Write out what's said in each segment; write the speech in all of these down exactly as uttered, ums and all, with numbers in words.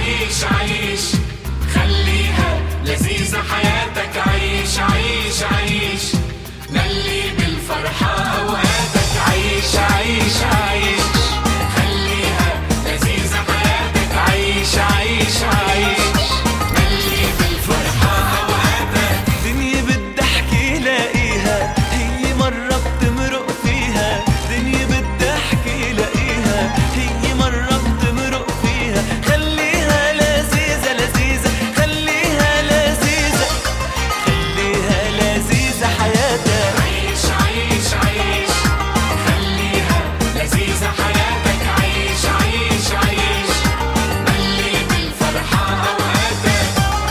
عيش عيش خليها لذيذة حياتك. عيش عيش عيش ملي بالفرحة أوقاتك. عيش عيش عيش خليها لذيذة حياتك. عيش عيش عيش ملي بالفرحة أوقاتك. دنيا بالضحك لاقيها هي مرة بتمرق فيها. دنيا بالضحك لاقيها هي مرة بتمرق فيها. خليها لذيذة لذيذة خليها لذيذة خليها لذيذة حياتك. عيش عيش عيش خليها لذيذة حياتك. عيش عيش عيش ملي بالفرحة أوقاتك.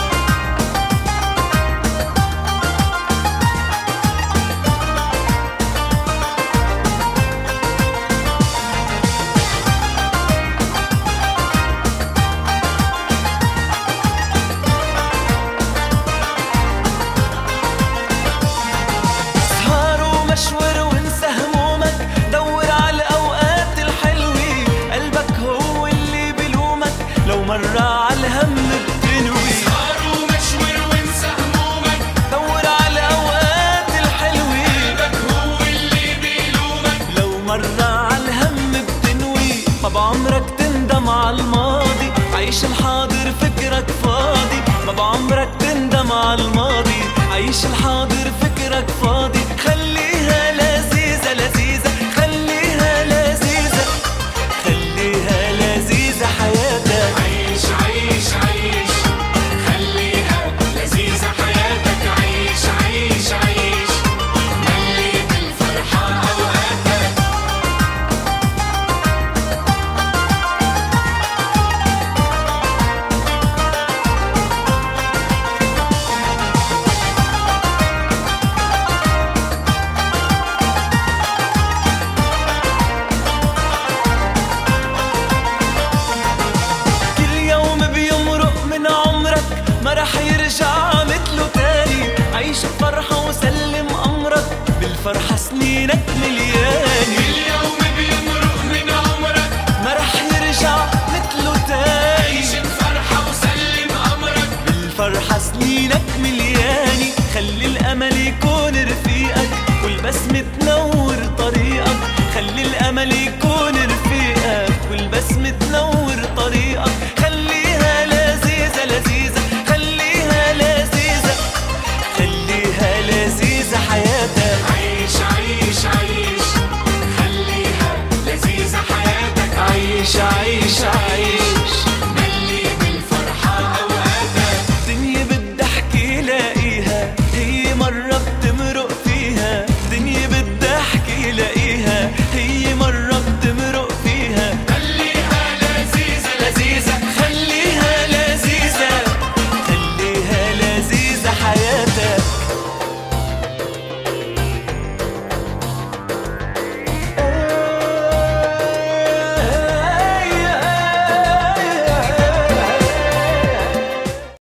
سهر ومشور وانسى همومك. دور على الأوقات الحلوة. قلبك هو اللي بلومك لو مرة عالهم بتنوي. سهر ومشور وانسى همومك. دور على الأوقات الحلوة. قلبك هو اللي بيلومك. لو مرة عالهم بتنوي. ما بعمرك تندم عالماضي. عيش الحاضر فكرك فاضي. ما بعمرك تندم عالماضي. عيش الحاضر فكرك فاضي. خليها لذيذة لذيذة خليها لذيذة خليها لذيذة حياتك. عيش عيش عيش خليها لذيذة حياتك. عيش عيش عيش ملي بالفرحة أوقاتك. كل يوم بيمرق من عمرك ما رح يرجع مثله تاني. عيش بفرحة وسلم أمرك. بالفرحة سنينك مليانة. كل يوم بيمرق من عمرك ما رح يرجع مثله تاني. عيش بفرحة وسلم أمرك. بالفرحة سنينك مليانة. خلي الأمل يكون رفيقك والبسمة تنور